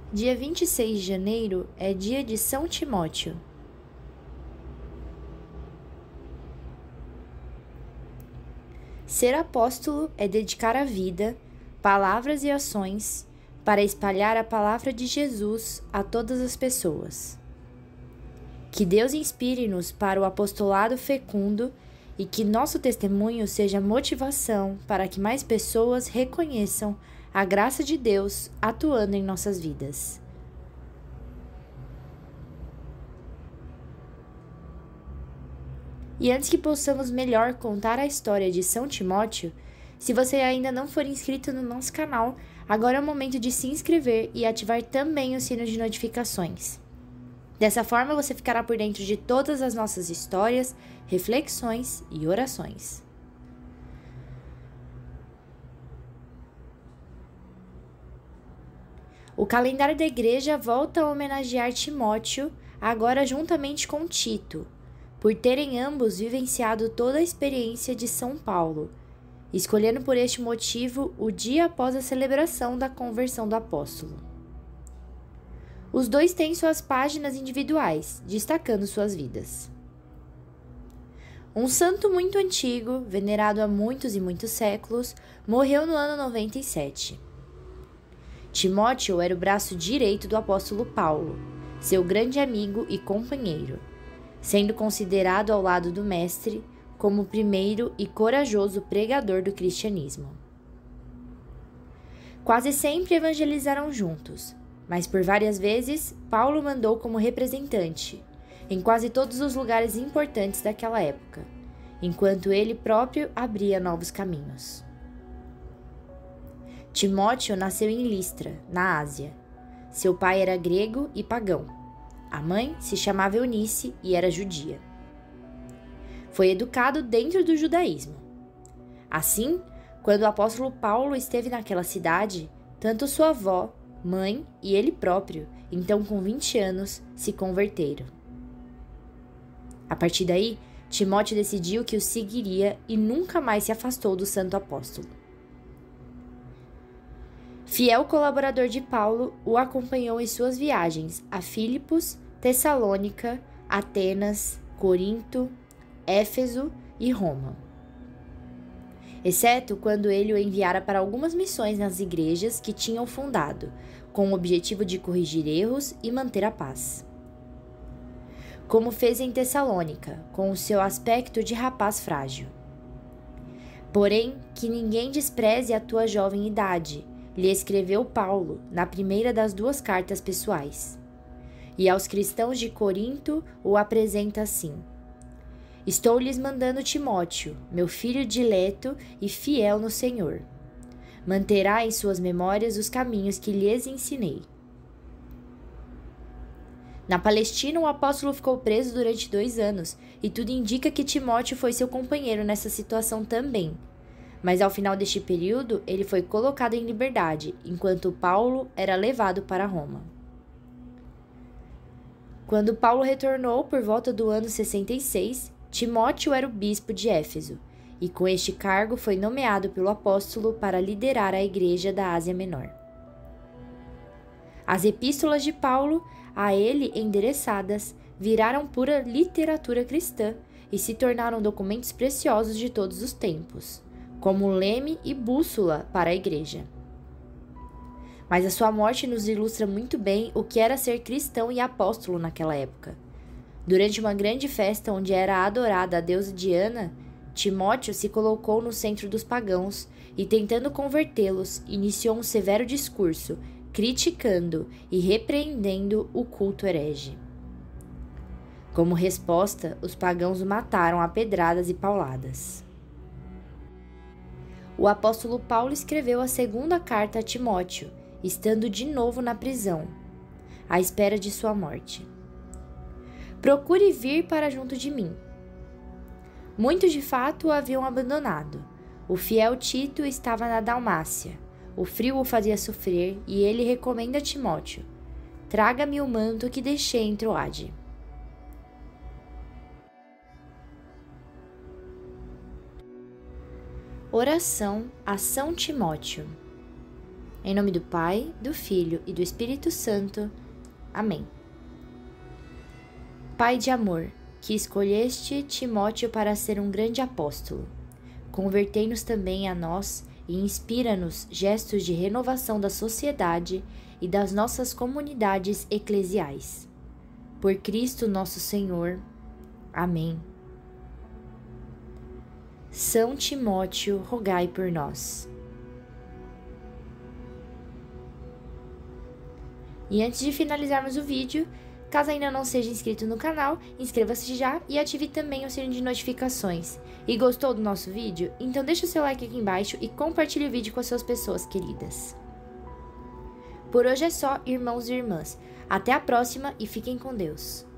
Dia 26 de janeiro é dia de São Timóteo. Ser apóstolo é dedicar a vida, palavras e ações para espalhar a palavra de Jesus a todas as pessoas. Que Deus inspire-nos para o apostolado fecundo e que nosso testemunho seja motivação para que mais pessoas reconheçam a graça de Deus atuando em nossas vidas. E antes que possamos melhor contar a história de São Timóteo, se você ainda não for inscrito no nosso canal, agora é o momento de se inscrever e ativar também o sino de notificações. Dessa forma, você ficará por dentro de todas as nossas histórias, reflexões e orações. O calendário da igreja volta a homenagear Timóteo, agora juntamente com Tito, por terem ambos vivenciado toda a experiência de São Paulo, escolhendo por este motivo o dia após a celebração da conversão do apóstolo. Os dois têm suas páginas individuais, destacando suas vidas. Um santo muito antigo, venerado há muitos e muitos séculos, morreu no ano 97. Timóteo era o braço direito do apóstolo Paulo, seu grande amigo e companheiro, sendo considerado ao lado do mestre como o primeiro e corajoso pregador do cristianismo. Quase sempre evangelizaram juntos, mas por várias vezes Paulo mandou como representante em quase todos os lugares importantes daquela época, enquanto ele próprio abria novos caminhos. Timóteo nasceu em Listra, na Ásia. Seu pai era grego e pagão. A mãe se chamava Eunice e era judia. Foi educado dentro do judaísmo. Assim, quando o apóstolo Paulo esteve naquela cidade, tanto sua avó, mãe e ele próprio, então com 20 anos, se converteram. A partir daí, Timóteo decidiu que o seguiria e nunca mais se afastou do santo apóstolo. Fiel colaborador de Paulo, o acompanhou em suas viagens a Filipos, Tessalônica, Atenas, Corinto, Éfeso e Roma. Exceto quando ele o enviara para algumas missões nas igrejas que tinham fundado, com o objetivo de corrigir erros e manter a paz. Como fez em Tessalônica, com o seu aspecto de rapaz frágil. Porém, que ninguém despreze a tua jovem idade, lhe escreveu Paulo na primeira das duas cartas pessoais. E aos cristãos de Corinto o apresenta assim: Estou lhes mandando Timóteo, meu filho dileto e fiel no Senhor. Manterá em suas memórias os caminhos que lhes ensinei. Na Palestina, o apóstolo ficou preso durante 2 anos, e tudo indica que Timóteo foi seu companheiro nessa situação também. Mas ao final deste período, ele foi colocado em liberdade, enquanto Paulo era levado para Roma. Quando Paulo retornou por volta do ano 66, Timóteo era o bispo de Éfeso, e com este cargo foi nomeado pelo apóstolo para liderar a igreja da Ásia Menor. As epístolas de Paulo, a ele endereçadas, viraram pura literatura cristã e se tornaram documentos preciosos de todos os tempos, como leme e bússola para a igreja. Mas a sua morte nos ilustra muito bem o que era ser cristão e apóstolo naquela época. Durante uma grande festa onde era adorada a deusa Diana, Timóteo se colocou no centro dos pagãos e, tentando convertê-los, iniciou um severo discurso, criticando e repreendendo o culto herege. Como resposta, os pagãos o mataram a pedradas e pauladas. O apóstolo Paulo escreveu a segunda carta a Timóteo, estando de novo na prisão, à espera de sua morte. Procure vir para junto de mim. Muitos de fato o haviam abandonado. O fiel Tito estava na Dalmácia. O frio o fazia sofrer e ele recomenda a Timóteo: traga-me o manto que deixei em Troade. Oração a São Timóteo. Em nome do Pai, do Filho e do Espírito Santo. Amém. Pai de amor, que escolheste Timóteo para ser um grande apóstolo, convertei-nos também a nós e inspira-nos gestos de renovação da sociedade e das nossas comunidades eclesiais. Por Cristo nosso Senhor. Amém. São Timóteo, rogai por nós. E antes de finalizarmos o vídeo, caso ainda não seja inscrito no canal, inscreva-se já e ative também o sininho de notificações. E gostou do nosso vídeo? Então deixa o seu like aqui embaixo e compartilhe o vídeo com as suas pessoas queridas. Por hoje é só, irmãos e irmãs. Até a próxima e fiquem com Deus.